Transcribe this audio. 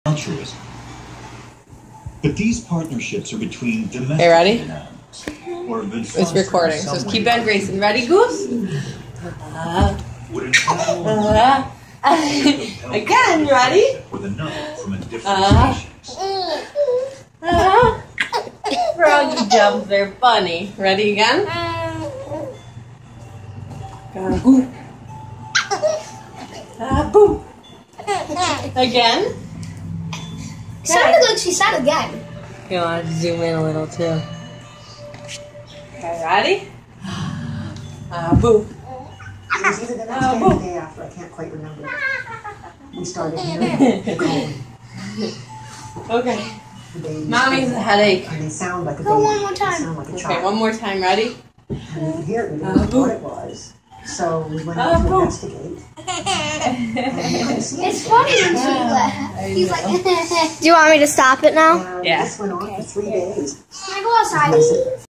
altruism. But these partnerships are between domestic Hey, ready? animals, or have been It's recording, so just keep on Gracie. Ready, Goose? Again, ready? With a nut from a different species. Froggy jumps, they're funny. Ready again? Boop. Boop. Again? Sounded like she said again. You want to zoom in a little too. Okay, ready? Boop. It was either the next day or the day after. I can't quite remember. We started hearing the calling. Okay. The babies. Mommy's a headache. And they sound like a baby. Go one more time. They sound like a child. Okay, one more time. Ready? And we could hear it. We didn't know what it was. So we went out to investigate. And we couldn't see it. It's funny when she laughs. He's like, do you want me to stop it now? And Yeah. this went on for 3 days. Can I go outside?